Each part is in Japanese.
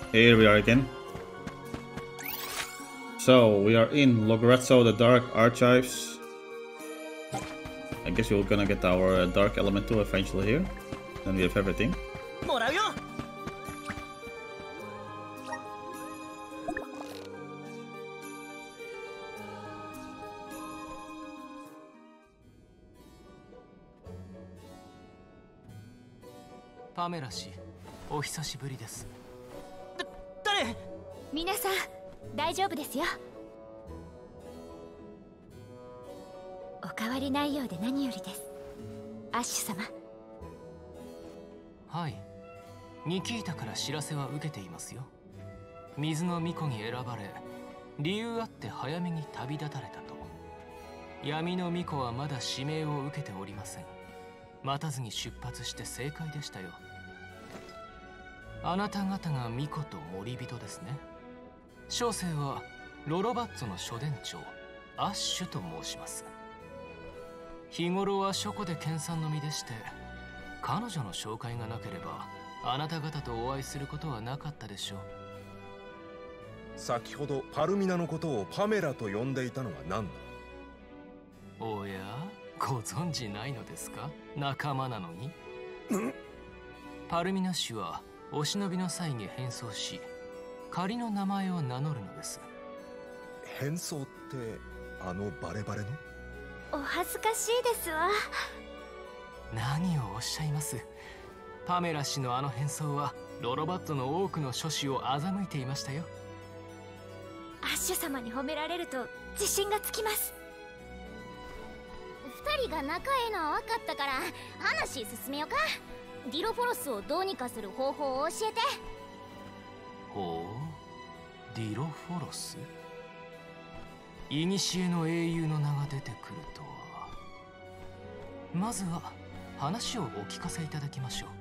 Here we are again. So we are in Lograzzo, the Dark Archives. I guess we're gonna get our Dark Elemental eventually here. Then we have everything. Pamela氏、お久しぶりです。 誰？皆さん、大丈夫ですよ。お変わりないようで何よりです。アッシュ様。 はい。ニキータから知らせは受けていますよ。水の巫女に選ばれ、理由あって早めに旅立たれたと。闇の巫女はまだ指名を受けておりません。待たずに出発して正解でしたよ。あなた方が巫女と森人ですね。小生はロロバッツォの諸殿長アッシュと申します。日頃は書庫で研鑽の身でして、彼女の紹介がなければあなた方とお会いすることはなかったでしょう。 先ほどパルミナのことをパメラと呼んでいたのは何だ？ おや、ご存知ないのですか？仲間なのに。パルミナ氏はお忍びの際に変装し、仮の名前を名乗るのです。 変装ってあのバレバレの？ お恥ずかしいですわ。 何をおっしゃいます。パメラ氏のあの変装はロロバットの多くの諸子を欺いていましたよ。 アッシュ様に褒められると自信がつきます。 二人が仲ええのは分かったから話進めよか。ディロフォロスをどうにかする方法を教えて。 ほう、ディロフォロス。古の英雄の名が出てくるとは。まずは話をお聞かせいただきましょ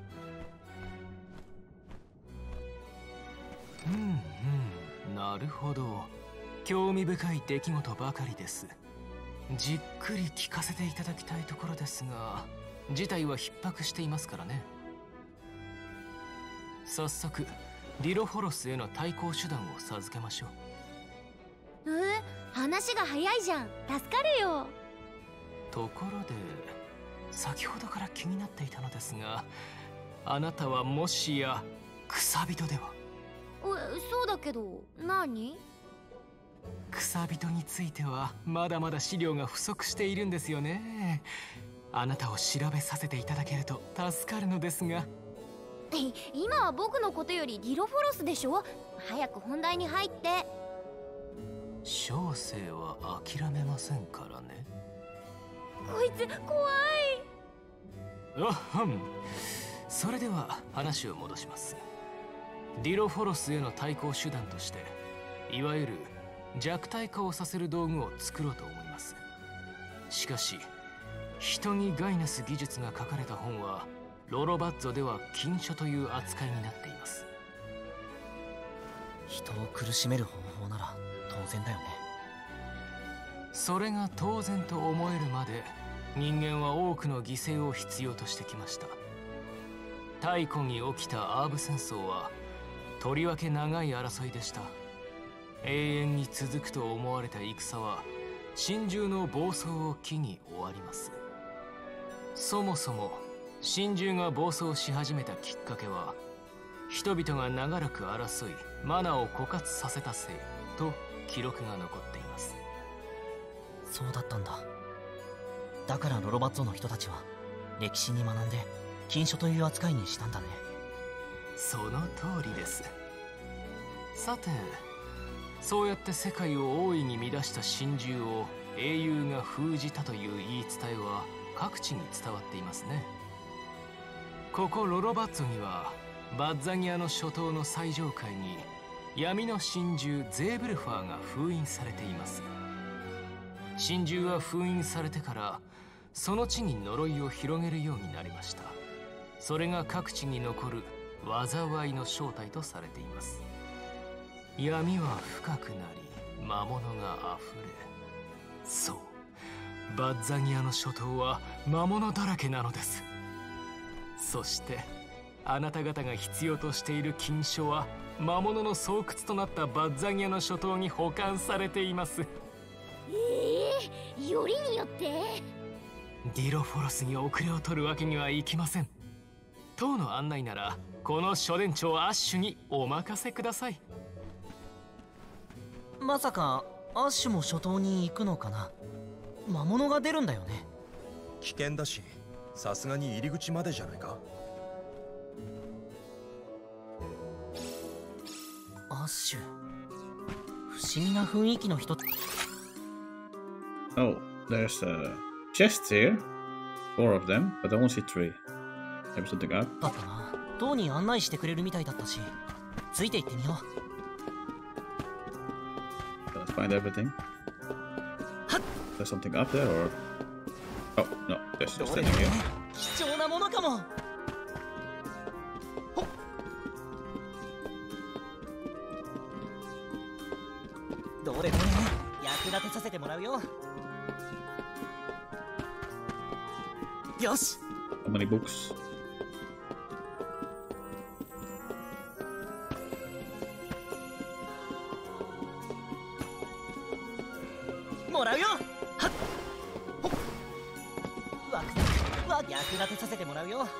う。なるほど。興味深い出来事ばかりです。じっくり聞かせていただきたいところですが、事態は逼迫していますからね。早速ディロフォロスへの対抗手段を授けましょう。 話が早いじゃん。助かるよ。 ところで、先ほどから気になっていたのですが、あなたはもしや草人では？ そうだけど何？ 草人についてはまだまだ資料が不足しているんですよね。あなたを調べさせていただけると助かるのですが。 今は僕のことよりディロフォロスでしょ。早く本題に入って。 小生は諦めませんからね。 こいつ怖い。 それでは話を戻します。ディロフォロスへの対抗手段として、いわゆる弱体化をさせる道具を作ろうと思います。しかし人に害なす技術が書かれた本はロロバッツォでは禁書という扱いになっています。 人を苦しめる方法なら当然だよね。 それが当然と思えるまで人間は多くの犠牲を必要としてきました。太古に起きたアーブ戦争はとりわけ長い争いでした。永遠に続くと思われた戦は神獣の暴走を機に終わります。そもそも神獣が暴走し始めたきっかけは、人々が長らく争いマナを枯渇させたせいと記録が残っています。 そうだったんだ。だからロロバッツォの人たちは歴史に学んで禁書という扱いにしたんだね。 その通りです。さて、そうやって世界を大いに乱した神獣を英雄が封じたという言い伝えは各地に伝わっていますね。ここロロバッツォにはバッザギアの諸島の最上階に闇の神獣ゼーブルファーが封印されています。神獣は封印されてからその地に呪いを広げるようになりました。それが各地に残る災いの正体とされています。闇は深くなり魔物があふれ、そう、バッザギアの諸島は魔物だらけなのです。そしてあなた方が必要としている禁書は魔物の巣窟となったバッザギアの諸島に保管されています。 よりによってディロフォロスに遅れを取るわけにはいきません。当の案内ならこの諸伝長アッシュにお任せください。 まさかアッシュも諸島に行くのかな。魔物が出るんだよね。 危険だし、さすがに入り口までじゃないか。 アッシュ、不思議な雰囲気の人。 Oh, there's chests here. 4 of them, but I only see 3. Maybe something up. だったな。塔に案内してくれるみたいだったし、ついて行ってみよう。 Let's find everything. There's something up there, or? Oh no, there's just standing here. 貴重なものかも。どれどれ、役立てさせてもらうよ。よし。 How many books? もらうよ。はっ。ほっ。役立てさせてもらうよ。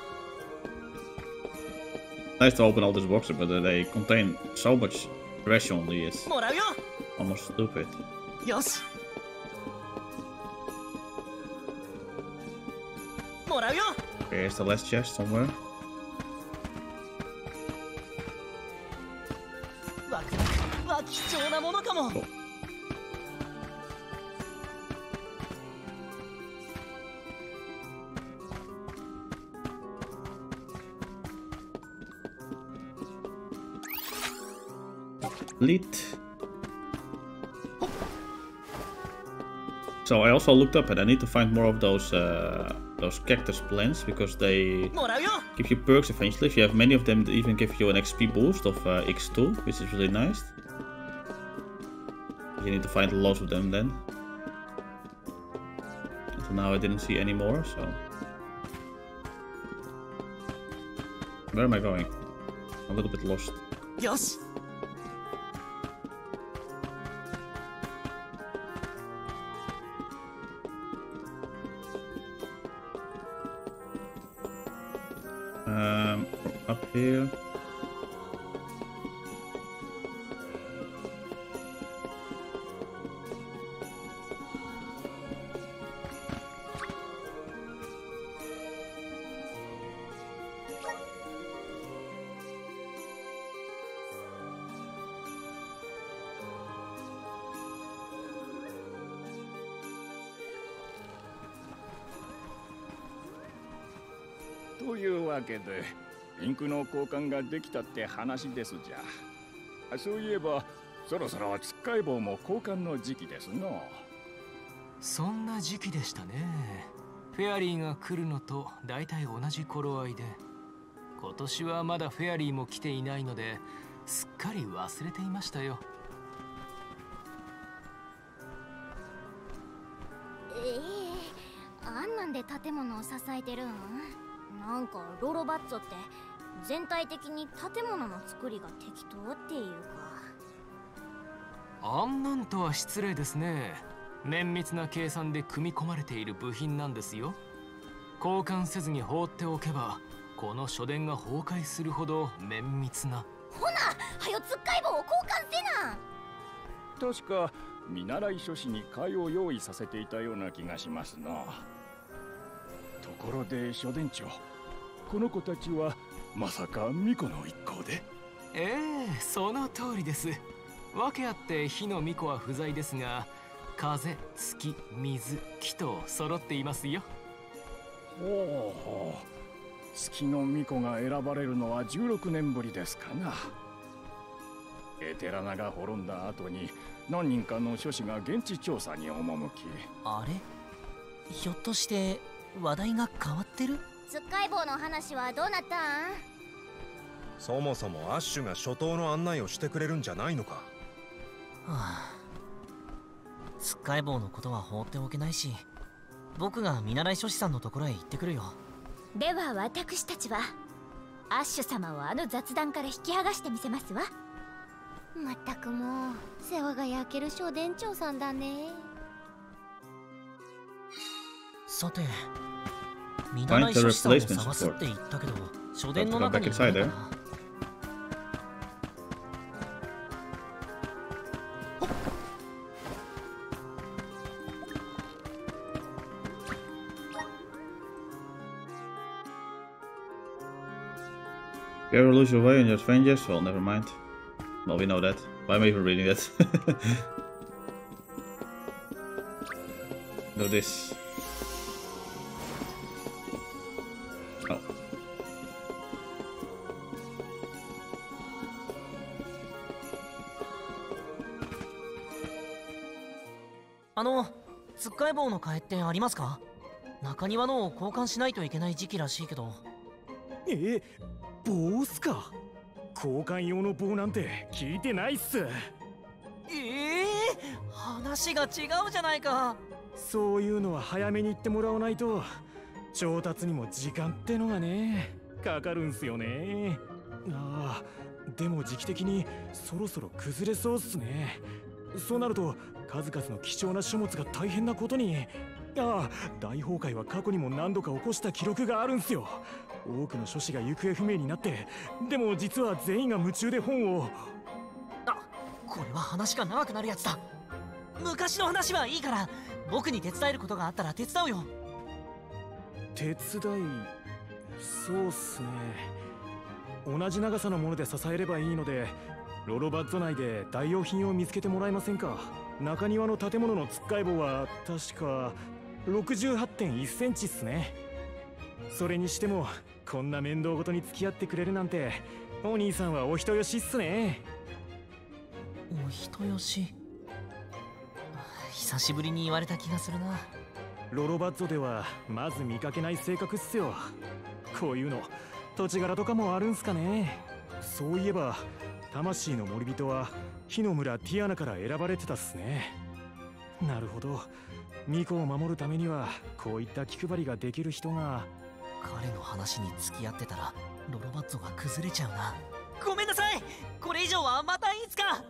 Nice to open all these boxes, but they contain so much trash only. It's もらうよ。 almost stupid. よし。もらうよ。 Here's the last chest somewhere. 貴重なものかも。 Oh. Lit. So I also looked up and I need to find more of those cactus plants because they もらうよ。 give you perks eventually. If you have many of them, they even give you an XP boost of X2, which is really nice. You need to find lots of them then. So now I didn't see any more, so... Where am I going? I'm a little bit lost. よし。 Up here. To というわけでインクの交換ができたって話ですじゃ。そういえばそろそろつっかい棒も交換の時期ですの。 そんな時期でしたね。フェアリーが来るのと大体同じ頃合いで、今年はまだフェアリーも来ていないのですっかり忘れていましたよ。 あんなんで建物を支えてるん？なんかロロバッツォって全体的に建物の作りが適当っていうか。 あんなんとは失礼ですね。綿密な計算で組み込まれている部品なんですよ。交換せずに放っておけばこの書殿が崩壊するほど綿密な。 ほな、はよつっかい棒を交換せな。 確か見習い書士に買いを用意させていたような気がしますな。ところで書殿長、この子たちはまさか巫女の一行で？ その通りです。訳あって火の巫女は不在ですが、風、月、水、木と揃っていますよ。 ほうほう、月の巫女が選ばれるのは16年ぶりですかな。エテラナが滅んだ後に何人かの書士が現地調査に赴き。 あれ、ひょっとして話題が変わってる？ つっかい棒の話はどうなったん？ そもそもアッシュが初頭の案内をしてくれるんじゃないのか。 はあ、つっかい棒のことは放っておけないし、僕が見習い書士さんのところへ行ってくるよ。 では私たちはアッシュ様をあの雑談から引き剥がしてみせますわ。 まったくもう世話が焼ける書店長さんだね。 さて、見習い書士さんを探すって言ったけど、書店の中にいないかな。 You ever lose your way in your strangers? Well, never mind. Well, we know that. Why am I even reading that? Know this. Oh. つっかえ棒の替えってありますか？中庭のを交換しないといけない時期らしいけど。 棒っすか？交換用の棒なんて聞いてないっす。 話が違うじゃないか。 そういうのは早めに言ってもらわないと調達にも時間ってのがねかかるんすよね。ああ、でも時期的にそろそろ崩れそうっすね。そうなると数々の貴重な書物が大変なことに。ああ、大崩壊は過去にも何度か起こした記録があるんすよ。多くの書士が行方不明になって、でも実は全員が夢中で本を。 これは話が長くなるやつだ。昔の話はいいから、僕に手伝えることがあったら手伝うよ。 手伝い、そうっすね。同じ長さのもので支えればいいので、ロロバッゾ内で代用品を見つけてもらえませんか？中庭の建物のつっかえ棒は確か68.1 センチっすね。それにしてもこんな面倒ごとに付き合ってくれるなんて、お兄さんはお人よしっすね。 お人よし、久しぶりに言われた気がするな。 ロロバッゾではまず見かけない性格っすよ。こういうの土地柄とかもあるんすかね。そういえば魂の森人は火の村ティアナから選ばれてたっすね。なるほど、ミコを守るためにはこういった気配りができる人が。 彼の話に付き合ってたらロロバッゾが崩れちゃうな。ごめんなさい、これ以上はまたいつか。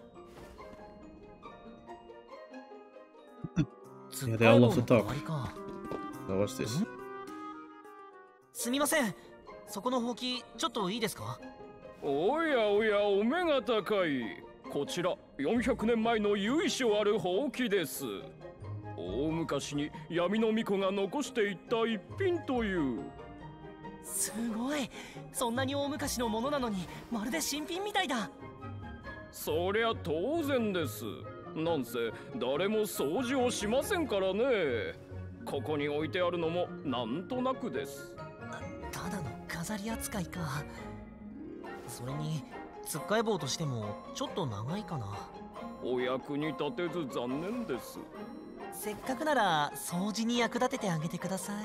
Yeah, they all love to talk. So what's this? すみません、そこのほうきちょっといいですか？ おやおや、お目が高い。こちら400年前の由緒あるほうきです。大昔に闇の巫女が残していった一品という。 すごい、そんなに大昔のものなのにまるで新品みたいだ。 そりゃ当然です。なんせ誰も掃除をしませんからね。ここに置いてあるのもなんとなくです。 ただの飾り扱いか。それにつっかえ棒としてもちょっと長いかな。 お役に立てず残念です。 せっかくなら掃除に役立ててあげてください。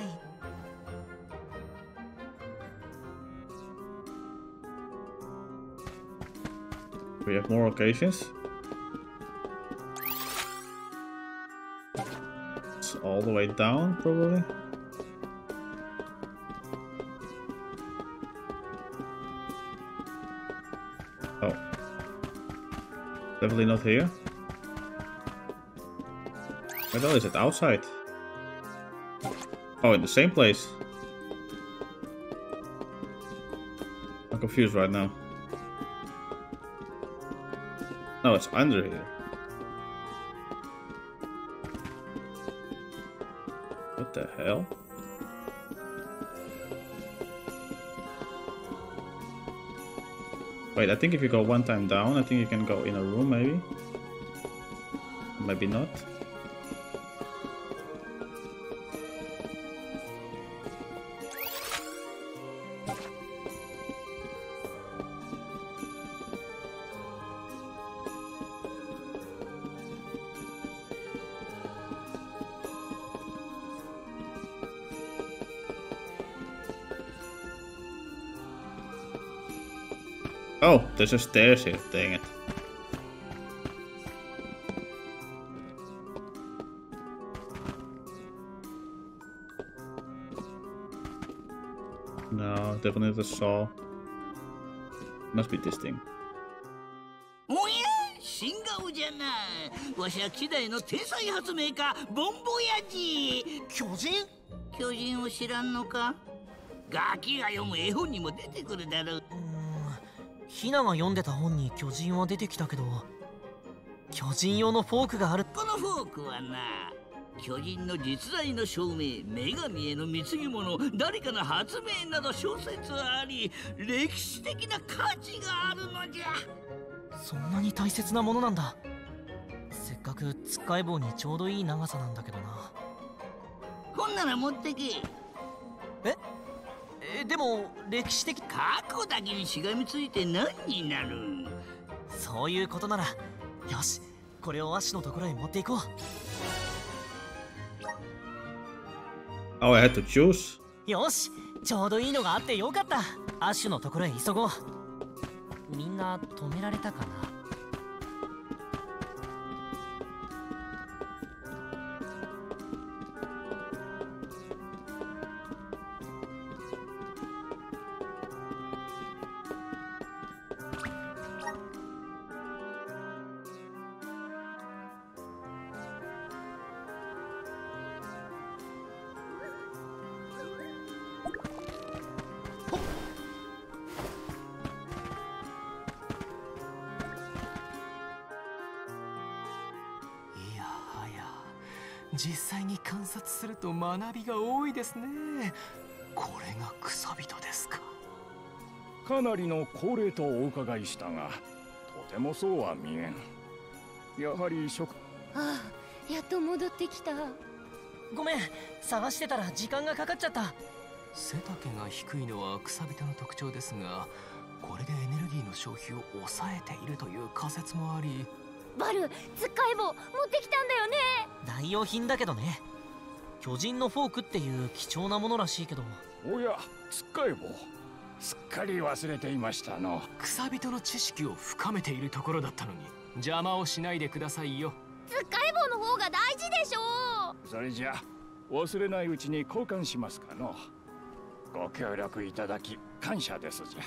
We have more occasions. It's all the way down, probably. Oh. Definitely not here. Where the hell is it? Outside? Oh, in the same place. I'm confused right now. No, it's under here. What the hell? Wait, I think if you go one time down, I think you can go in a room, maybe? Maybe not. Oh, there's just stairs here, dang it. No, definitely the saw. Must be this thing. Oh yeah! 新顔じゃな。わしは希代の天才発明家ボンボヤジ。 巨人？ 巨人を知らんのか？ガキが読む絵本にも出てくるだろう。 ヒナが読んでた本に巨人は出てきたけど、巨人用のフォークがある。 このフォークはな、巨人の実在の証明、女神への貢ぎ物、誰かの発明など諸説あり、歴史的な価値があるのじゃ。 そんなに大切なものなんだ。せっかくつっかえ棒にちょうどいい長さなんだけどな。 ほんなら持ってけ。 でも歴史的。 過去だけにしがみついて何になるん？ そういうことならよし、これをアッシュのところへ持っていこう。 Oh, I had to choose. よし、ちょうどいいのがあってよかった。アッシュのところへ急ごう。みんな止められたかな。 実際に観察すると学びが多いですね。これが草人ですか。 かなりの高齢とお伺いしたが、とてもそうは見えん。やはりああ、やっと戻ってきた。 ごめん、探してたら時間がかかっちゃった。 背丈が低いのは草人の特徴ですが、これでエネルギーの消費を抑えているという仮説もあり。 バル、つっかえ棒持ってきたんだよね。 代用品だけどね。巨人のフォークっていう貴重なものらしいけど。 おや、つっかえ棒、すっかり忘れていましたの。 草人の知識を深めているところだったのに邪魔をしないでくださいよ。 つっかえ棒の方が大事でしょ。 それじゃ忘れないうちに交換しますかの。ご協力いただき感謝ですじゃ。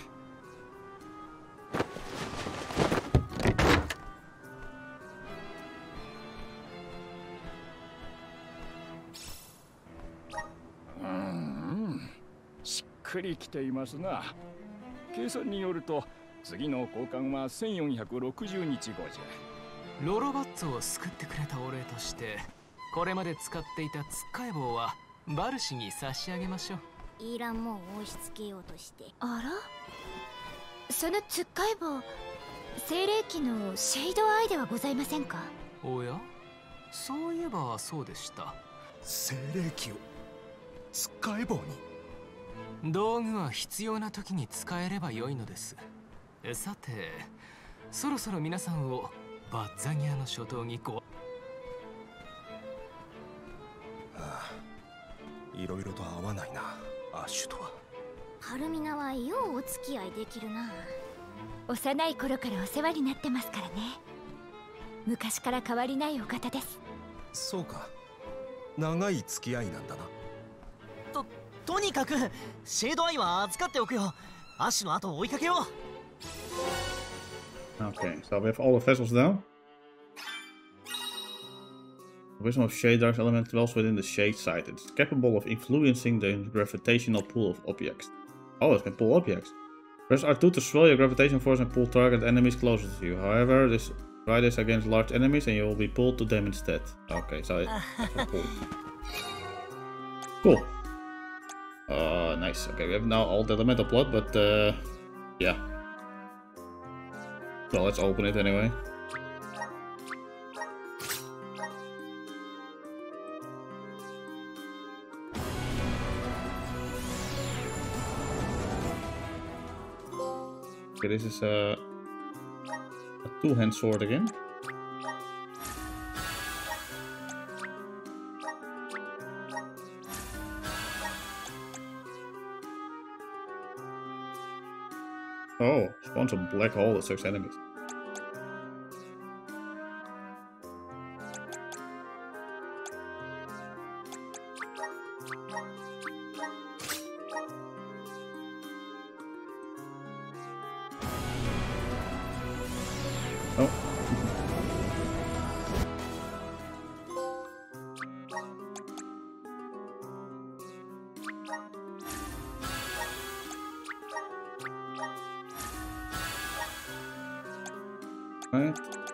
しっくりきていますな。計算によると次の交換は1460日後じゃ。 ロロバッツォを救ってくれたお礼として、これまで使っていたつっかえ棒はバルシに差し上げましょう。 イーランも押し付けようとして。 あら、そのつっかえ棒、精霊機のシェイドアイではございませんか？ おや、そういえばそうでした。 精霊機をつっかえ棒に。 道具は必要な時に使えればよいのです。さて、そろそろ皆さんをバッザニアの諸島にいろいろと合わないな、アッシュとは。 ハルミナはようお付き合いできるな。 幼い頃からお世話になってますからね。昔から変わりないお方です。 そうか、長い付き合いなんだな。 とにかくシェードアイは預かっておくよ。アッシュの後を追いかけよう。Okay, so we have all the vessels down. The wisdom of Shade Dark's element dwells within the Shade site. It's capable of influencing the gravitational pull of objects. Oh, it can pull objects. Press R2 to swirl your gravitation force and pull target enemies closer to you. However, try this against large enemies and you will be pulled to them instead. Okay, so it's a pull. Cool. Nice. Okay, we have now all the elemental plot, but yeah. Well, let's open it anyway. Okay, this is a two-hand sword again. Oh, spawns a black hole that sucks enemies. Oh, Right.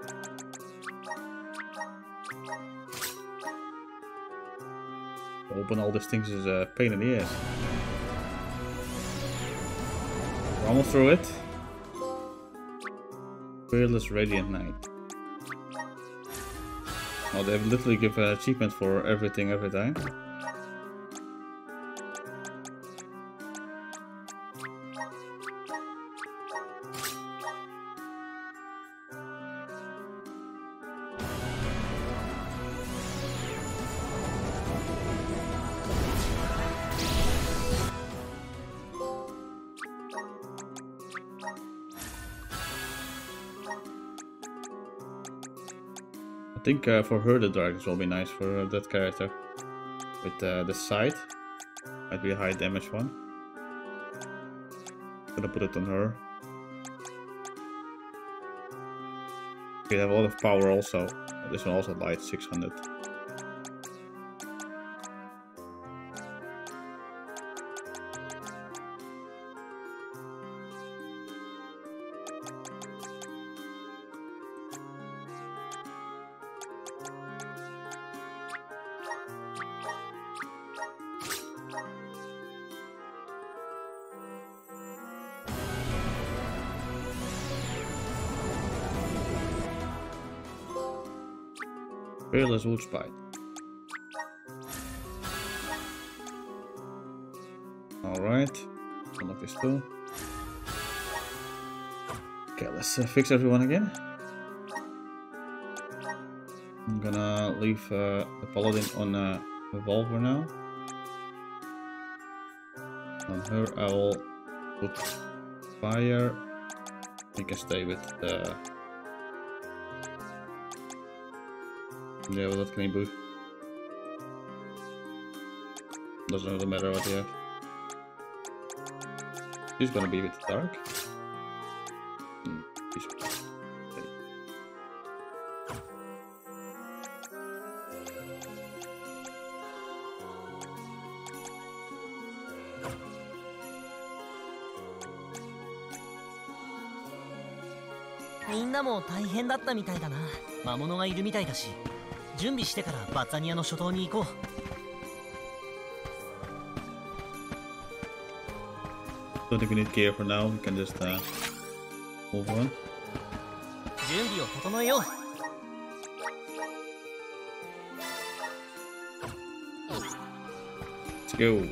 Open all these things is a pain in the ass. We're almost through it. Fearless Radiant Knight. Oh, they have literally given an achievement for everything every time. I think for her the dragons will be nice for that character. With the scythe. Might be a high damage one. Gonna put it on her. We have a lot of power also. This one also light 600. Fearless Woodspite. Alright, unlock this too. Okay, let's fix everyone again. I'm gonna leave the Paladin on Revolver now. On her I will put Fire. You can stay with the... Ja, wat dat kan niet boeien. Doesn't really matter what you have. She's gonna be with the dark. She's okay. みんなも大変だったみたいだな。魔物がいるみたいだし。準備してからバッザニアの初頭に行こう。 Don't think we need gear for now. We can just move on. 準備を整えよう。 Let's go.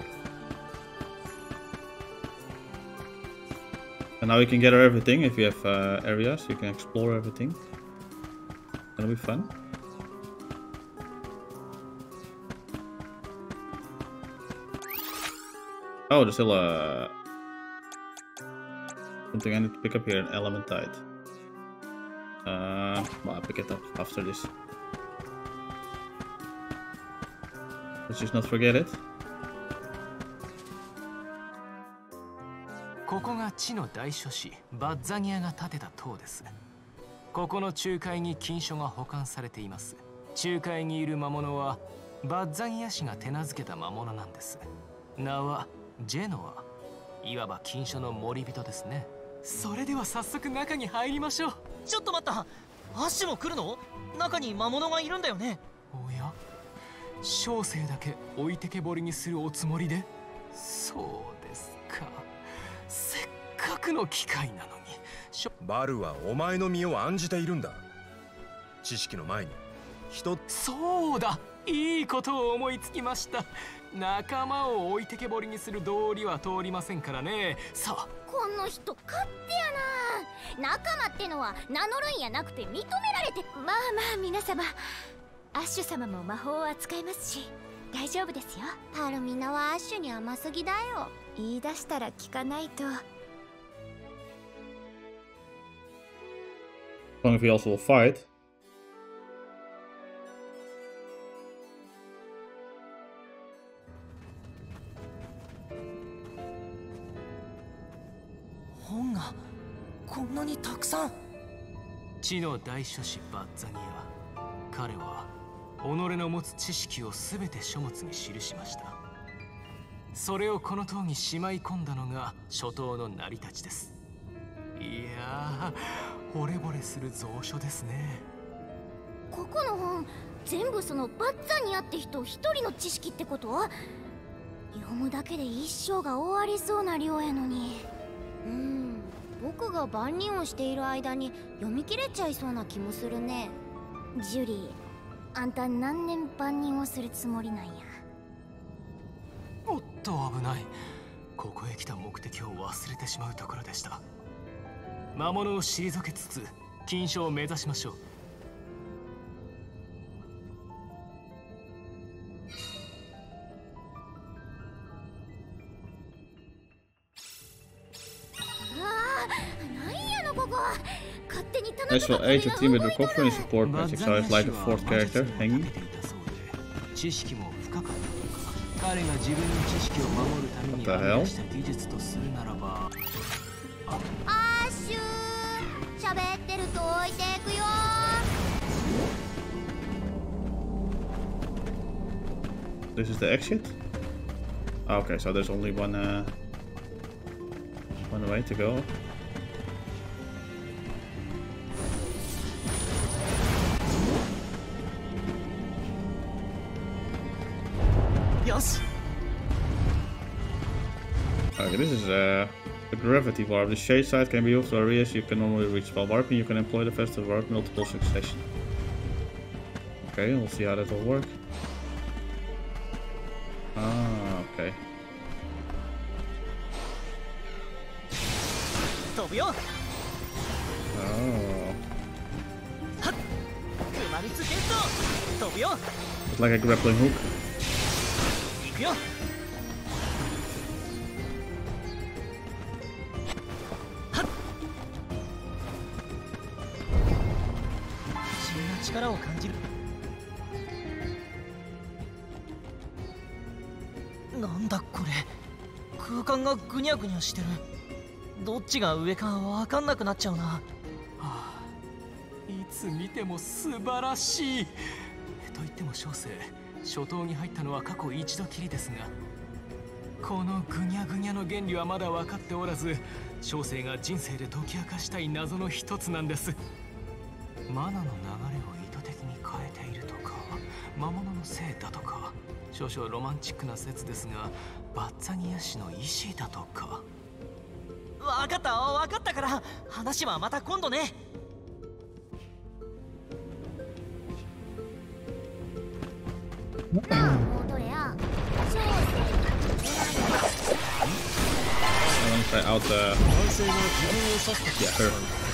And now we can gather everything. If you have areas, you can explore everything. That'll be fun. Oh, there's still something I need to pick up here, an Elementite. Well, I'll pick it up after this. Let's just not forget it. ここが地の大書士バッザニアが建てた塔です。ここの仲介に金書が保管されています。仲介にいる魔物はバッザニア氏が手なずけた魔物なんです。名はジェノア、いわば金書の守り人ですね。それでは早速中に入りましょう。 ちょっと待った、アッシュも来るの？中に魔物がいるんだよね。 おや、小生だけ置いてけぼりにするおつもりで？そうですか。せっかくの機会なのに。 バルはお前の身を案じているんだ。知識の前にそうだ、いいことを思いつきました。仲間を置いてけぼりにする道理は通りませんからね。さあ、 この人勝手やな。仲間ってのは名乗るんやなくて認められて。 まあまあ皆様、アッシュ様も魔法を扱いますし大丈夫ですよ。 パルミナはアッシュに甘すぎだよ。 言い出したら聞かないと。 As long as we also will fight. 本がこんなにたくさん。 知の大書士バッザギア。彼は己の持つ知識を全て書物に記しました。それをこの塔にしまい込んだのが初頭の成り立ちです。いやー、惚れ惚れする蔵書ですね。 ここの本全部そのバッザニアって人一人の知識ってこと？読むだけで一生が終わりそうな量やのに。 僕が万人をしている間に読み切れちゃいそうな気もするね。 ジュリー、あんた何年万人をするつもりなんや。 おっと危ない。ここへ来た目的を忘れてしまうところでした。魔物を退けつつ金書を目指しましょう。 Nice will aid your team with recovery and support magic, so it's like a fourth character, hanging. 知識も深かった。彼が自分の知識を守るために編み出した技術とするならば。 アッシュー、喋ってると置いていくよ。 This is the exit? Oh, okay, so there's only one way to go. Yes. Okay, this is the gravity warp. The shade side can be used for areas you can normally reach. While warping, you can employ the fast to warp multiple succession. Okay, we'll see how that will work. Ah, okay. Oh. It's like a grappling hook. Nanda kore? 空間がぐにゃぐにゃしてる。どっちが上かわかんなくなっちゃうな。 はあ、いつ見ても素晴らしい。と言っても小生、初頭に入ったのは過去一度きりですが、このぐにゃぐにゃの原理はまだ分かっておらず、小生が人生で解き明かしたい謎の一つなんです。マナの流れを意図的に変えているとか、魔物のせいだとか、少々ロマンチックな説ですが、バッザニア氏の意志だとか。 分かったから、話はまた今度ね。 なあ、戻れや。小生。 I want to try out the... Yeah, her.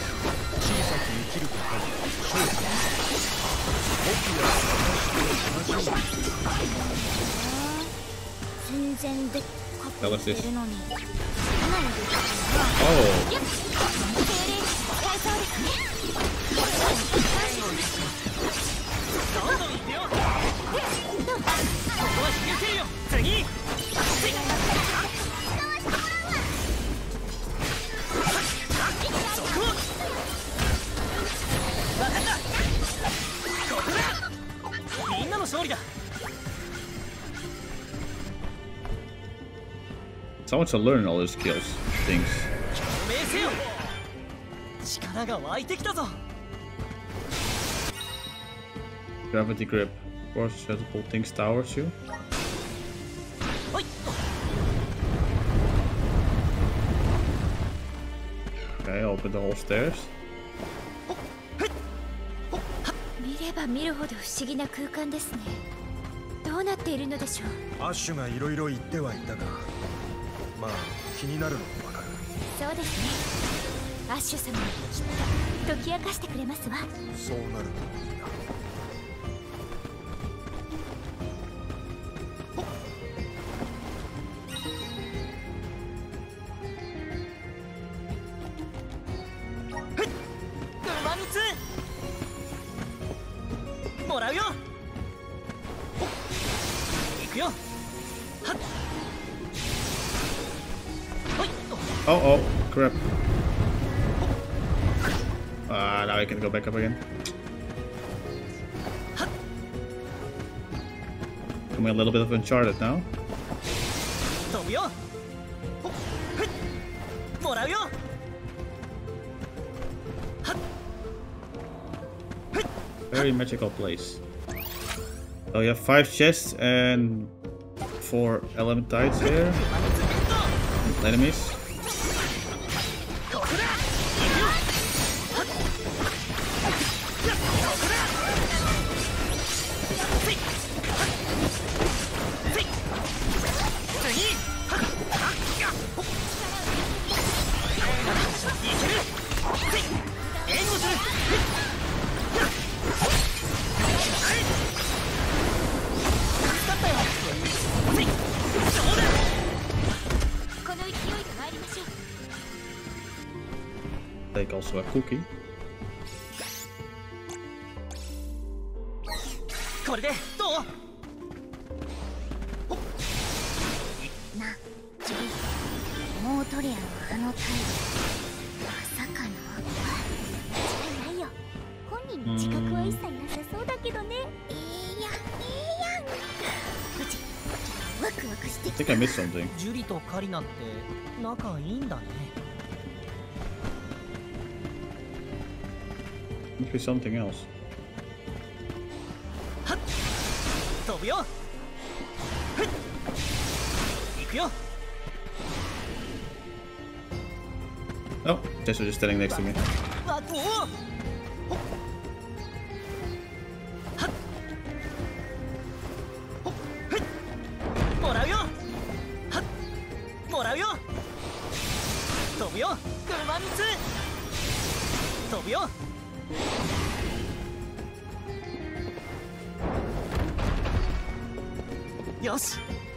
全然でっかくしてるのに。 Oh. So I want to learn all these skills, things. Gravity grip. Forces you to pull things towards you. Okay, open the whole stairs. 見れば見るほど不思議な空間ですね。どうなっているのでしょう。 アッシュがいろいろ言ってはいたが、まあ気になるのもわかる。 そうですね。アッシュ様がきっと解き明かしてくれますわ。 そうなるといいな。 もらうよ。行くよ。 Oh, crap. Ah, now I can go back up again. Give me a little bit of Uncharted now. Very magical place. Oh, you have 5 chests and 4 elementites here. Enemies. Take also a cookie. I think I missed something. ジュリとカリナって仲いいんだね。 Must be something else. 飛ぶよ。行くよ。 Oh, Jess was just standing next to me. 枠を。もらうよ。もらうよ。飛ぶよ。車3つ。飛ぶよ。 よし。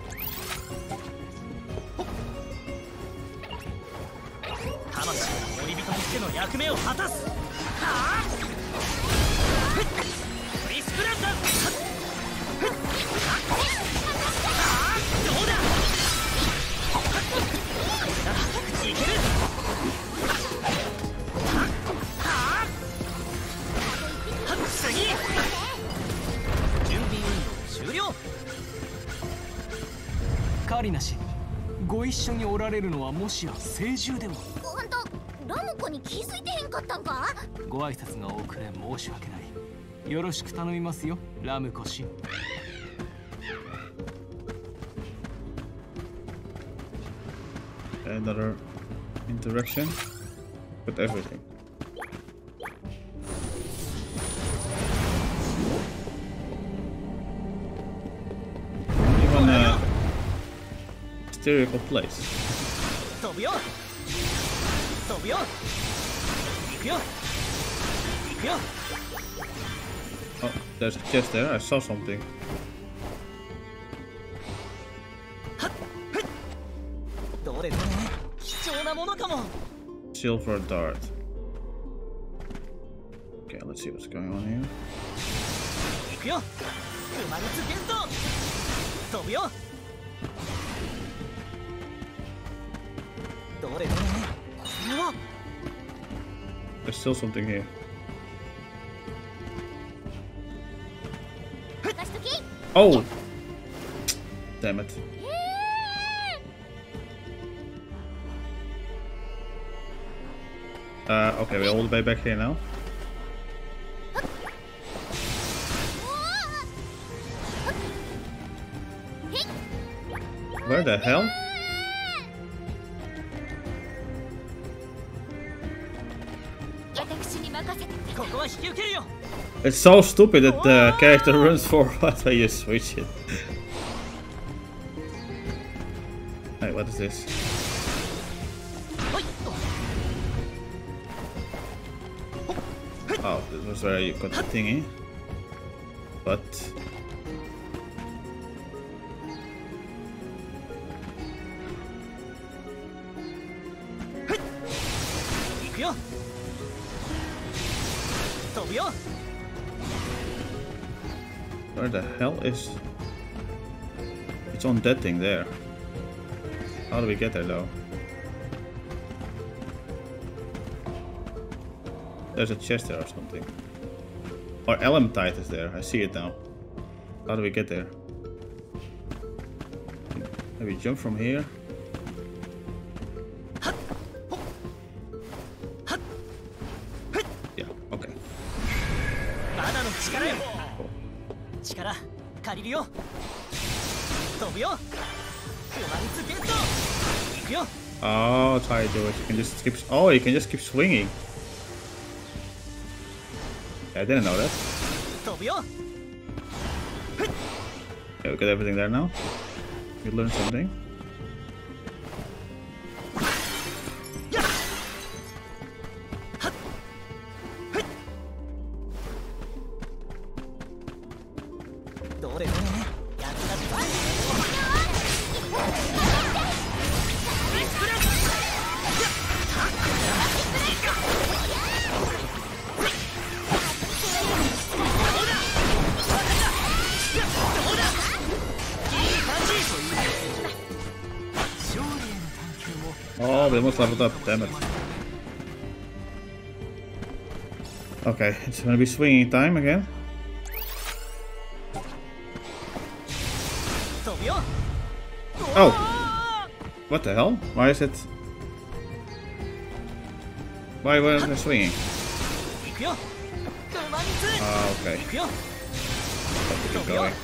魂の森人としての役目を果たす。はあ。フリスプランダー。はあ。どうだ。いける。はあ。次。準備運動終了。 カリナ氏、ご一緒におられるのはもしや聖獣でも。 あんたラムコに気づいてへんかったんか？ ご挨拶が遅れ申し訳ない。よろしく頼みますよ、ラムコ氏。 Another interaction with everything. Even a hysterical place. 飛ぶよ。飛ぶよ。行くよ。行くよ。 Oh, there's a chest there. I saw something. どれどれ。貴重なものかも。 Silver dart. Okay, let's see what's going on here. 行くよ。熊蜜ゲット。飛ぶよ。どれどれ。これは。 There's still something here. Oh! Damn it. Okay, we're all the way back here now. Where the hell? It's so stupid that the character runs forward when you switch it. Hey, what is this? Oh, this was where you got the thingy. But... Where the hell is... It's on that thing there. How do we get there though? There's a chest there or something. Or Elemtite is there. I see it now. How do we get there? Maybe jump from here. Yeah, okay. Oh, that's how you do it. You can just keep. Oh, you can just keep swinging. Yeah, I didn't know that. Yeah, we got everything there now. You learned something. Oh, we almost leveled up, damn it. Okay, it's gonna be swinging time again. Oh! What the hell? Why is it... Why wasn't it swinging? Ah, okay. Have to keep going.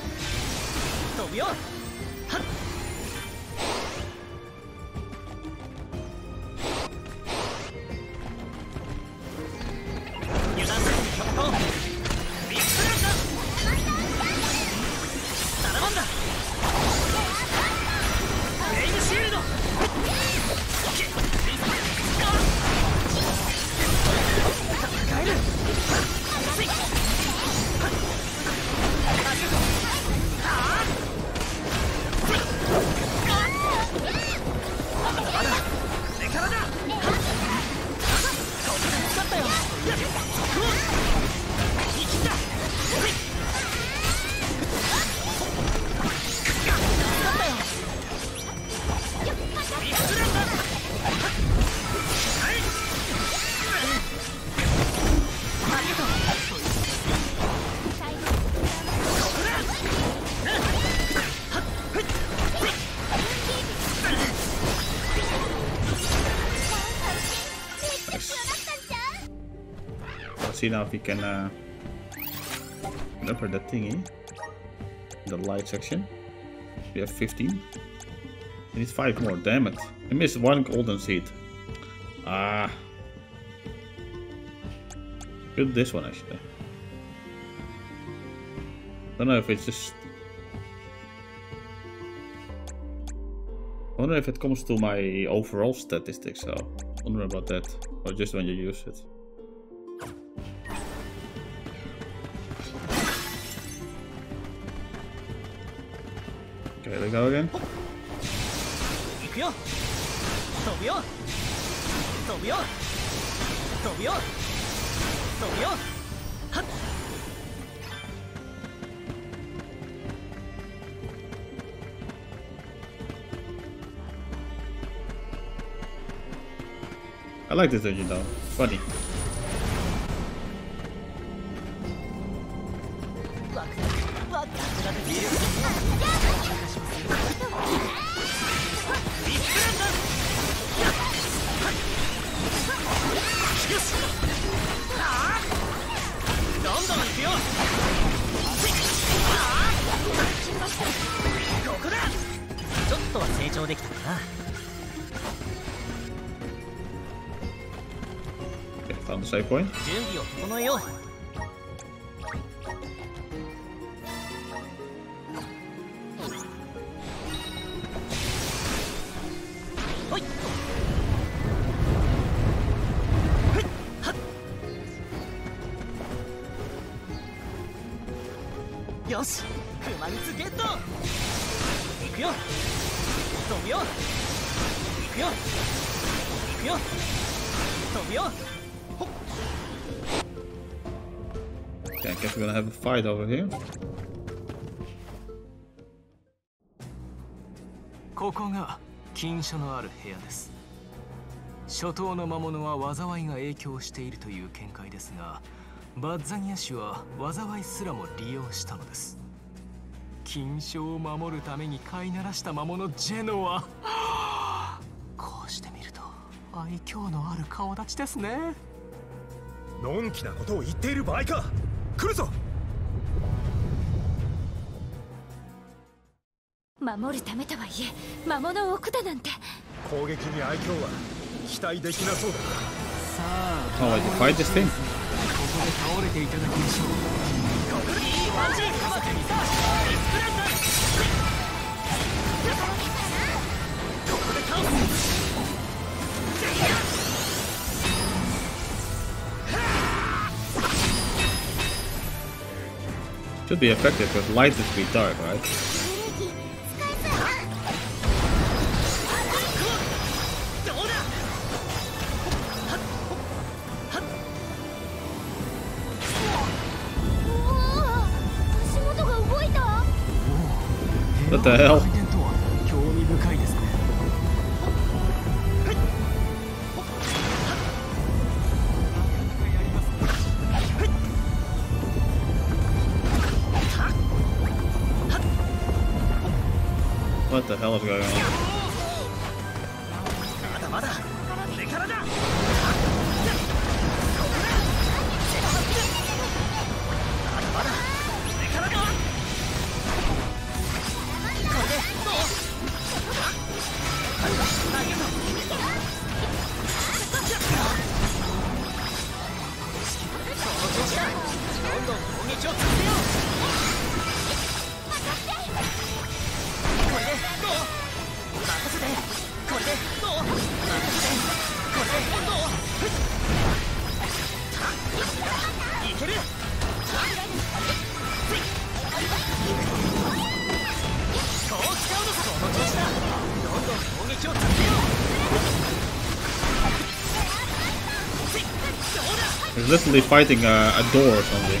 See now if we can upper that thingy, the light section. We have 15. We need 5 more. Damn it! I missed 1 golden seed. Ah, good this one actually. Don't know if it's just. I wonder if it comes to my overall statistics. So, wonder about that, or just when you use it. Okay, we go again. I like this dungeon though. Funny. Okay, found the save point. Okay, I guess we're gonna have a fight over here. ここが禁書のある部屋です。 初頭の魔物は災いが影響しているという見解ですが、バッザニア氏は災いすらも利用したのです。金賞を守るために飼いならした魔物ジェノはこうしてみると愛嬌のある顔立ちですね。 のんきなことを言っている場合か。来るぞ。 守るためとはいえ魔物を置くだなんて。 攻撃に愛嬌は期待できなそうだ。 さあ、 Oh, like the fight this thing. ここで倒れていただきましょう。 Should be effective because light is be dark, right? 足元が動いた。 What the hell? 興味深いですね。 What the hell is going on? まだまだこれからだ。 He's literally fighting a door or something.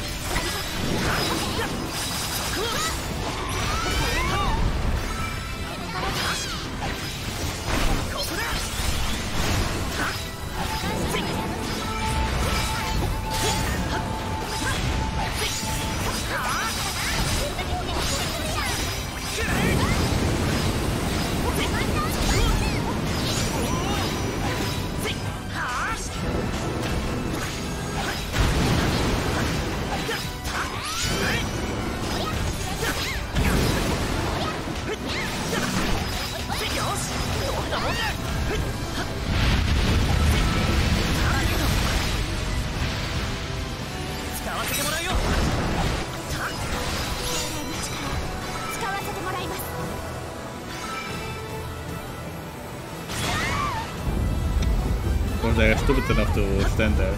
Or they're stupid enough to stand there.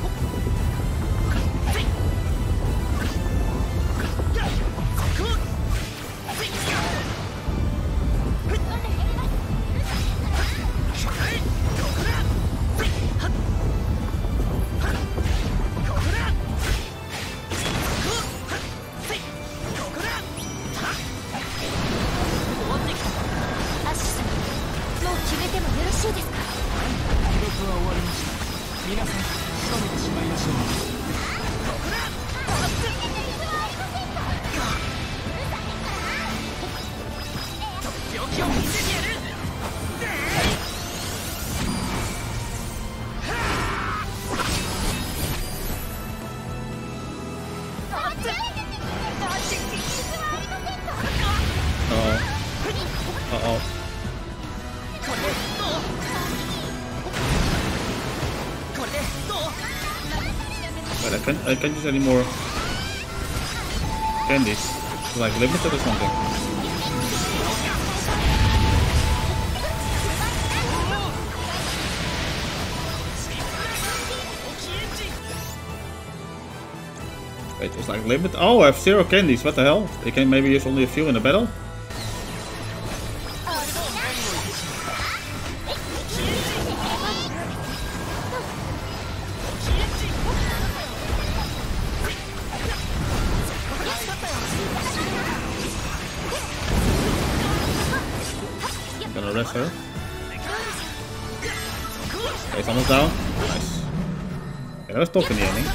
I can't use any more candies. It's like limited or something. Wait, it's like limited. Oh, I have 0 candies. What the hell? They can maybe use only a few in a battle? Gonna rest her. Okay, he's almost down. Nice. Yeah, that was tough in the ending.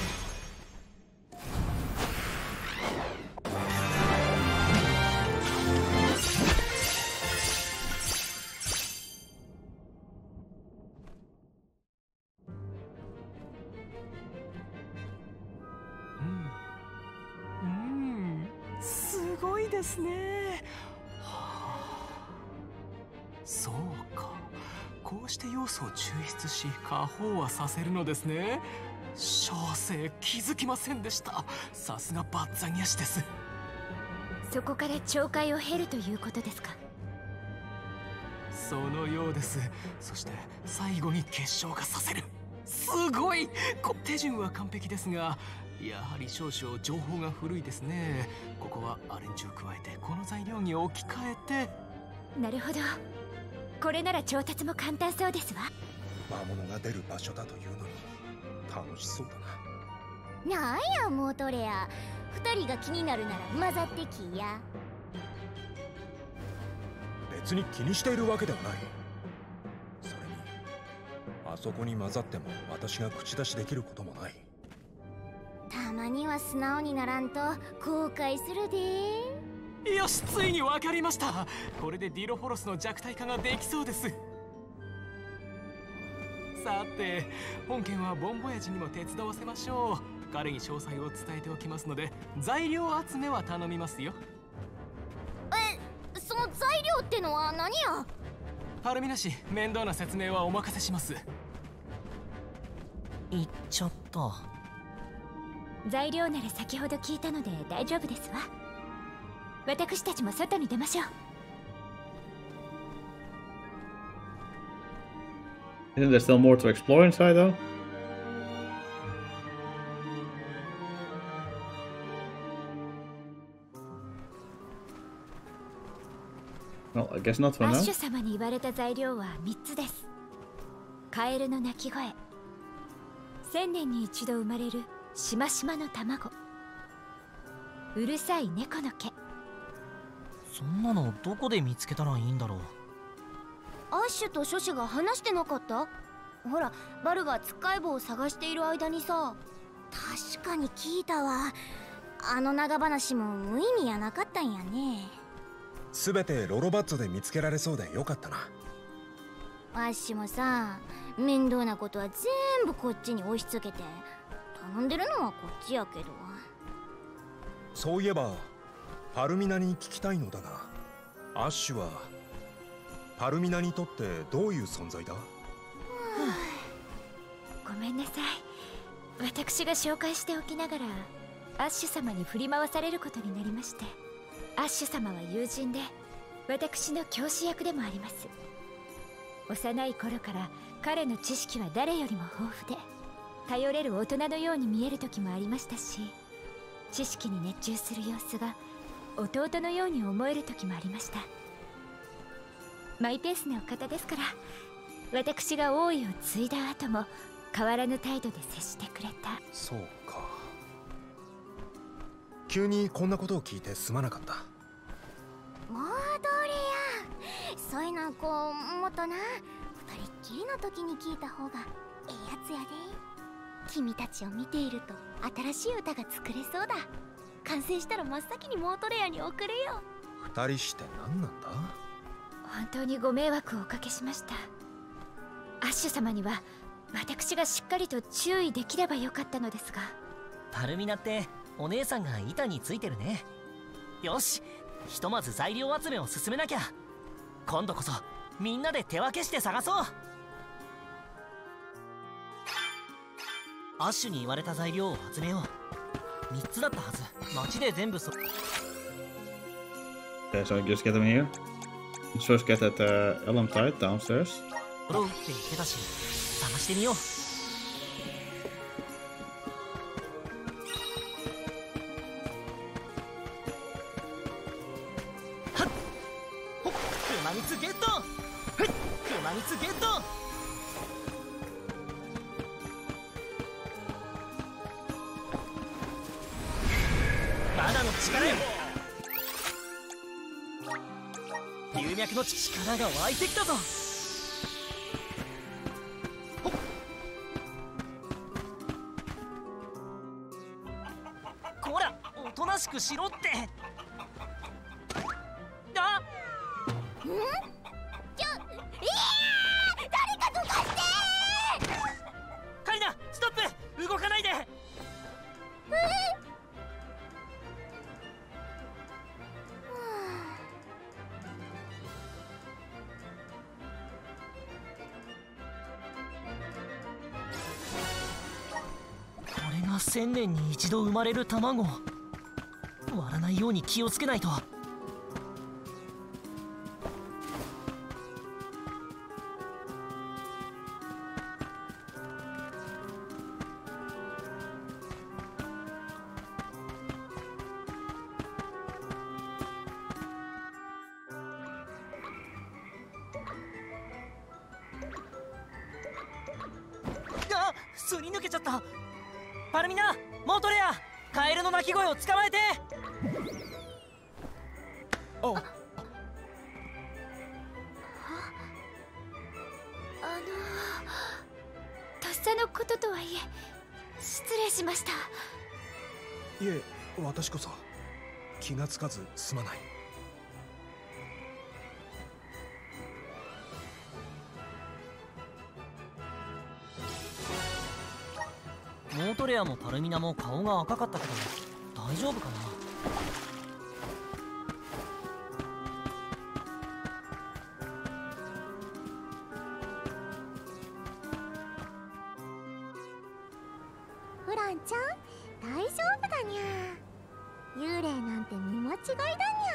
そうか、こうして要素を抽出し過飽和させるのですね。小生気づきませんでした。さすがバッザニャシです。 そこから懲戒を経るということですか？ そのようです。そして最後に結晶化させる。すごい！手順は完璧ですが、やはり少々情報が古いですね。ここはアレンジを加えてこの材料に置き換えて。 なるほど。これなら調達も簡単そうですわ。 魔物が出る場所だというのに楽しそうだな。なんやモートレア、2人が気になるなら混ざってきや。 別に気にしているわけではない。それにあそこに混ざっても私が口出しできることもない。 たまには素直にならんと後悔するで。 よし、ついに分かりました。これでディロフォロスの弱体化ができそうです。さて、本件はボンボヤジにも手伝わせましょう。彼に詳細を伝えておきますので、材料集めは頼みますよ。 その材料ってのは何や？ パルミナ氏、面倒な説明はお任せします。 言っちゃった。 材料なら先ほど聞いたので大丈夫ですわ。私たちも外に出ましょう。 Isn't there still more to explore inside though? Well, I guess not for ア now. ッシュ様に言われた材料は3つです。カエルの鳴き声、1000年に一度生まれるしましまの卵、うるさい猫の毛。 そんなのどこで見つけたらいいんだろう。 アッシュと諸子が話してなかった？ほら、バルがつっかい棒を探している間にさ。確かに聞いたわ。あの長話も無意味やなかったんやね。 すべてロロバッツォで見つけられそうでよかったな。 アッシュもさ、面倒なことは全部こっちに押し付けて頼んでるのはこっちやけど。 そういえばパルミナに聞きたいのだが、アッシュはパルミナにとってどういう存在だ？ ごめんなさい。私が紹介しておきながらアッシュ様に振り回されることになりまして。アッシュ様は友人で、私の教師役でもあります。幼い頃から彼の知識は誰よりも豊富で、頼れる大人のように見える時もありましたし、知識に熱中する様子が弟のように思える時もありました。マイペースなお方ですから、私が王位を継いだ後も変わらぬ態度で接してくれた。 そうか。急にこんなことを聞いてすまなかった。 もうどれや。そういうのこうもっとな、二人っきりの時に聞いた方がええやつやで。君たちを見ていると新しい歌が作れそうだ。完成したら真っ先にモートレアに送れよ。 二人して何なんだ？ 本当にご迷惑をおかけしました。アッシュ様には私がしっかりと注意できればよかったのですが。 パルミナってお姉さんが板についてるね。よし、ひとまず材料集めを進めなきゃ。今度こそみんなで手分けして探そう。アッシュに言われた材料を集めよう。3つだったはず。街で全部 Okay, so I just get them here. Let's first get that Elemtide downstairs. 揃うって言ってたし、探してみよう。はっ、ほっ、熊蜜ゲット。はい、熊蜜ゲット。マナの力よ。流脈の力が湧いてきたぞ。 ほらおとなしくしろって。あん？誰かどかしてカリナ、ストップ！動かないで。これが1000年に一度生まれる卵。割らないように気をつけないと。すり抜けちゃった。パルミナ、モートレア、カエルの鳴き声を捕まえて。 とっさのこととはいえ失礼しました。 いえ、私こそ気がつかずすまない。 モートレアもパルミナも顔が赤かったけど大丈夫かな。 フランちゃん、大丈夫だにゃ。幽霊なんて見間違いだにゃ。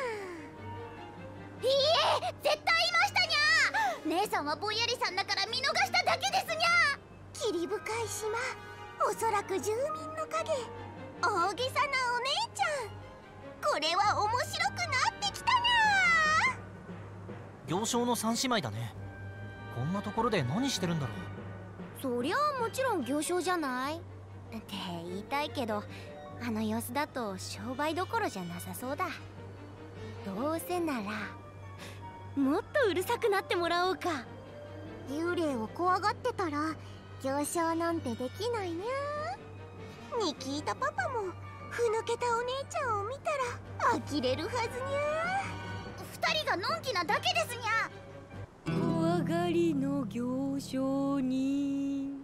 いいえ、絶対いましたにゃ。姉さんはぼんやりさんだから見逃しただけですにゃ。霧深い島、おそらく住民の影、大げさなお姉ちゃん。これは面白くなってきたにゃ。 行商の三姉妹だね。こんなところで何してるんだろう。 そりゃあもちろん行商じゃないって言いたいけど、あの様子だと商売どころじゃなさそうだ。どうせならもっとうるさくなってもらおうか。幽霊を怖がってたら行商なんてできないにゃに聞いたパパも、ふぬけたお姉ちゃんを見たら呆れるはずにゃ。二人がのんきなだけですにゃ。 怖がりの行商人。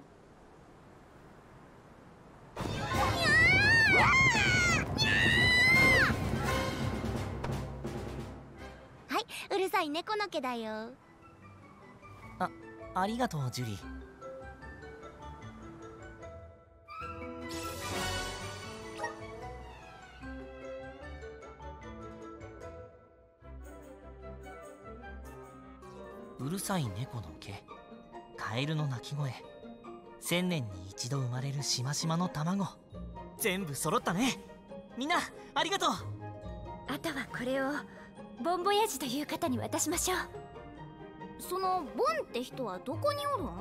はい、うるさい猫の毛だよ。 ありがとうジュリ。うるさい猫の毛、カエルの鳴き声、1000年に一度生まれるしましまの卵、全部揃ったね。みんなありがとう。 あとはこれをボンボヤジという方に渡しましょう。 そのボンって人はどこにおるん？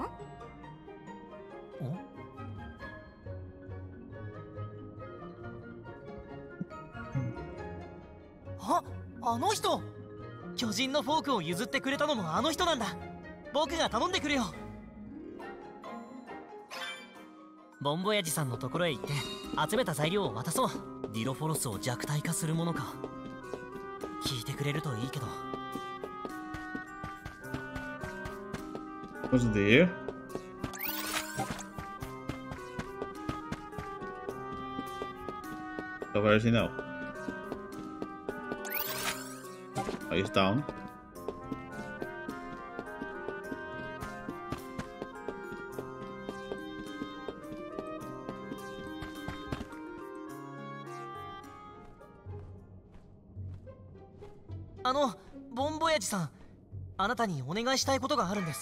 あの人、巨人のフォークを譲ってくれたのもあの人なんだ。僕が頼んでくるよ。ボンボヤジさんのところへ行って集めた材料を渡そう。ディロフォロスを弱体化するものか。聞いてくれるといいけど。 Was it there? So where is he now? Oh, he's down. ボンボヤジさん、あなたにお願いしたいことがあるんです。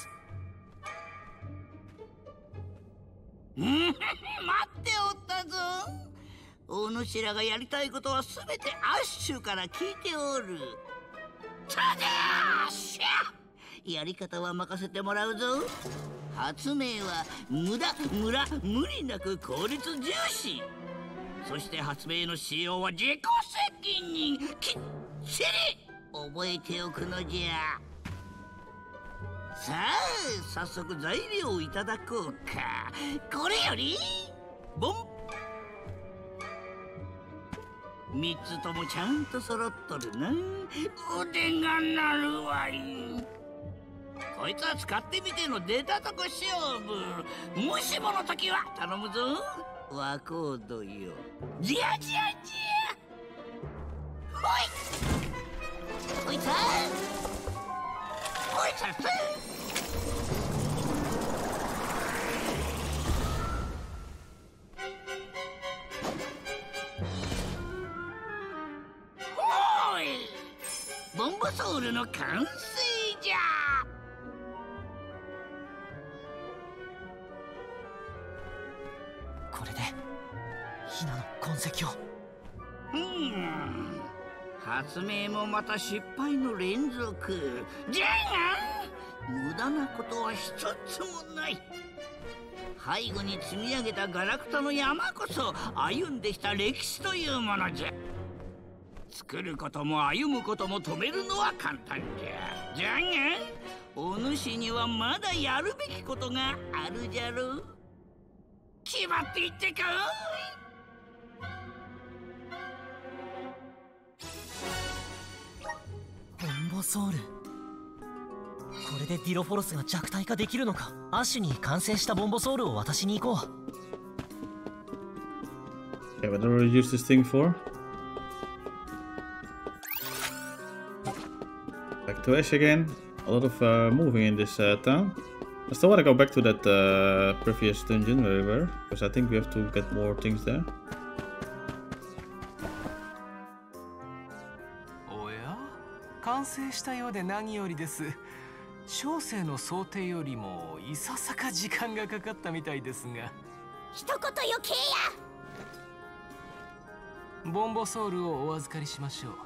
待っておったぞ。お主らがやりたいことはすべてアッシュから聞いておる。ただしゃ、やり方は任せてもらうぞ。発明は無理なく効率重視。そして発明の使用は自己責任。きっちり覚えておくのじゃ。さあ、早速材料をいただこうか。これよりボン 3つともちゃんと揃っとるな。腕が鳴るわい。こいつは使ってみての出たとこ勝負。もしもの時は頼むぞワコードよ。じゃじゃじゃ。ほいほいさほいささ。ほいボンボソウルの完成じゃ。 これでヒナの痕跡を。 発明もまた失敗の連続じゃが、無駄なことは一つもない。背後に積み上げたガラクタの山こそ歩んできた歴史というものじゃ。作ることも歩むことも止めるのは簡単じゃ。じゃがお主にはまだやるべきことがあるじゃろ。決まっていってこい。 ボンボソウル、これでディロフォロスが弱体化できるのか。アッシュに完成したボンボソウルを渡しに行こう。 Okay, what do I use this thing for? Back to Ash again. A lot of moving in this town. I still want to go back to that previous dungeon where we were, because I think we have to get more things there. おや、完成したようで何よりです。小生の想定よりもいささか時間がかかったみたいですが。 一言余計や。 ボンボソウルをお預かりしましょう。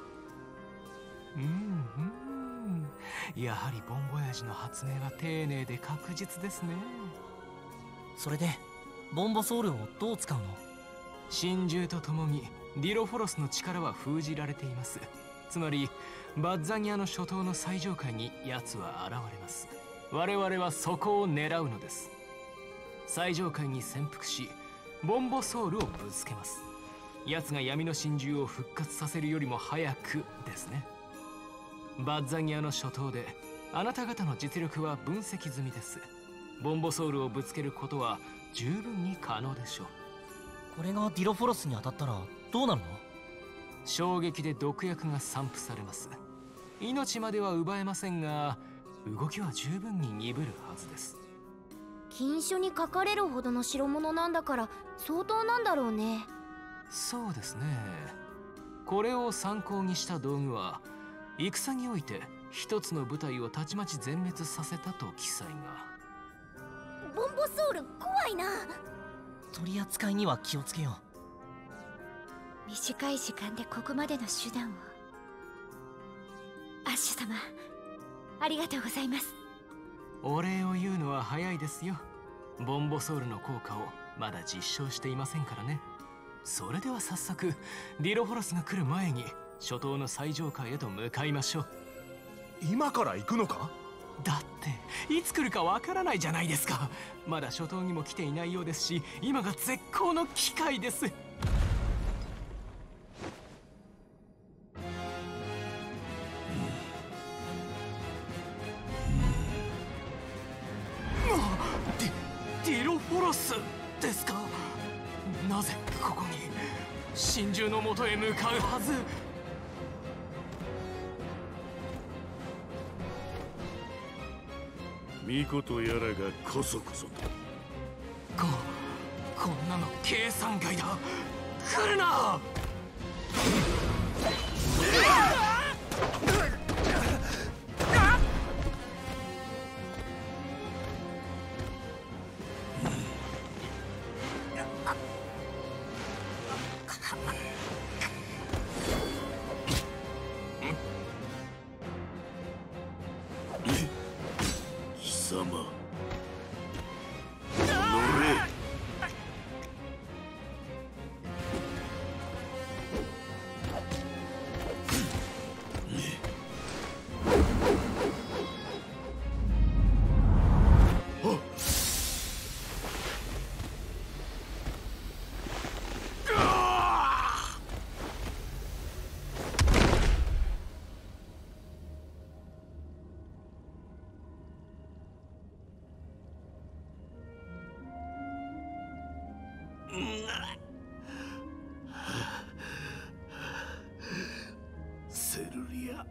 やはりボンボヤジの発明は丁寧で確実ですね。 それでボンボソウルをどう使うの？ 真珠とともにディロフォロスの力は封じられています。つまりバッザニアの諸島の最上階に奴は現れます。我々はそこを狙うのです。最上階に潜伏しボンボソウルをぶつけます。奴が闇の真珠を復活させるよりも早くですね。バッザニアの諸島であなた方の実力は分析済みです。ボンボソウルをぶつけることは十分に可能でしょう。 これがディロフォロスに当たったらどうなるの？ 衝撃で毒薬が散布されます。命までは奪えませんが動きは十分に鈍るはずです。 禁書に書かれるほどの代物なんだから相当なんだろうね。 そうですね。これを参考にした道具は戦において一つの部隊をたちまち全滅させたと記載が。 ボンボソウル怖いな。 取り扱いには気をつけよう。短い時間でここまでの手段を。アッシュ様、ありがとうございます。 お礼を言うのは早いですよ。ボンボソウルの効果をまだ実証していませんからね。それでは早速ディロフォロスが来る前に諸島の最上階へと向かいましょう。 今から行くのか？ だっていつ来るかわからないじゃないですか。まだ諸島にも来ていないようですし、今が絶好の機会です。ディロフォロスですか？なぜここに？真珠の元へ向かうはず。 巫女とやらがこそこそと。 こんなの計算外だ。来るな！ セルリア。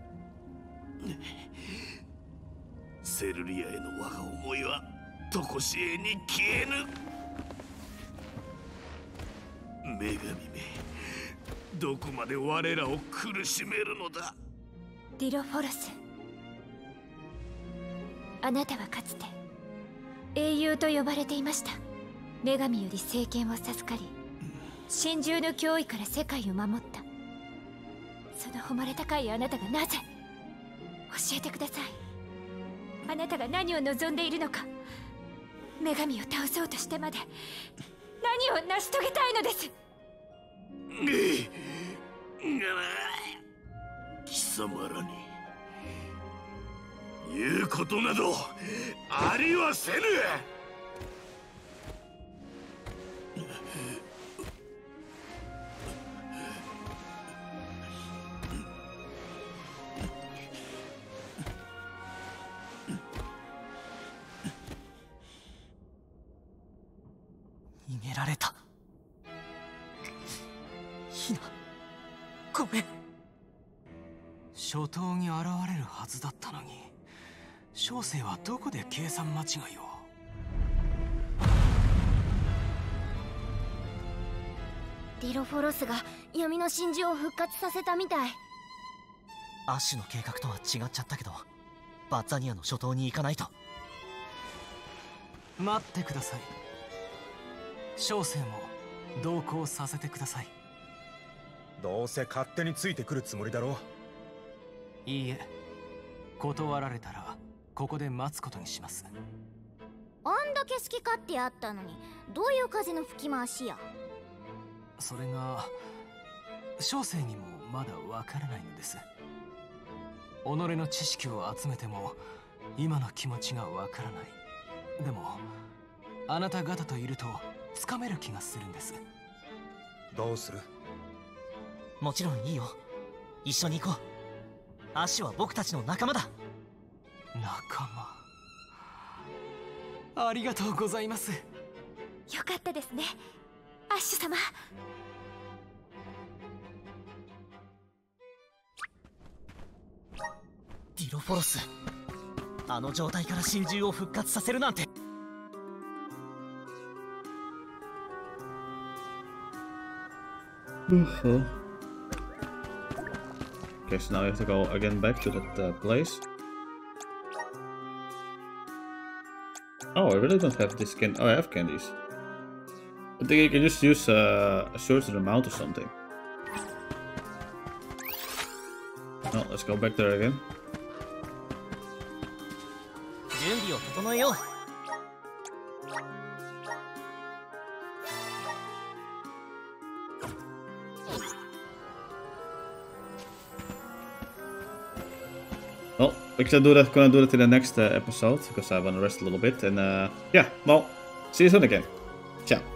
セルリアへの我が思いはとこしえに消えぬ。女神め、どこまで我らを苦しめるのだ。 ディロフォロス、あなたはかつて英雄と呼ばれていました。女神より聖剣を授かり、神獣の脅威から世界を守った。その誉れ高いあなたがなぜ、教えてください。あなたが何を望んでいるのか。女神を倒そうとしてまで何を成し遂げたいのです。 貴様らに言うことなどありはせぬ。 逃げられた。ヒナ、ごめん。 初頭に現れるはずだったのに、小生はどこで計算間違いを。 ディロフォロスが闇の真珠を復活させたみたい。 アッシュの計画とは違っちゃったけど、バッザニアの初頭に行かないと。 待ってください。小生も同行させてください。 どうせ勝手についてくるつもりだろ。 いいえ、断られたらここで待つことにします。 あんだけ好き勝手やったのに、どういう風の吹き回しや。 それが小生にもまだわからないのです。己の知識を集めても今の気持ちがわからない。でもあなた方といるとつかめる気がするんです。 どうする？ もちろんいいよ。一緒に行こう。アッシュは僕たちの仲間だ。 仲間。ありがとうございます。 よかったですね、アッシュ様。 ディロフォロス、あの状態から神獣を復活させるなんて。 Okay, so now we have to go again back to that place. Oh, I really don't have this candy. Oh, I have candies. I think you can just use a sword to the mount or something. No, let's go back there again. 準備を整えよう。 Well, I guess I'm gonna do that in the next episode, because I want to rest a little bit. And yeah, well, see you soon again. Ciao.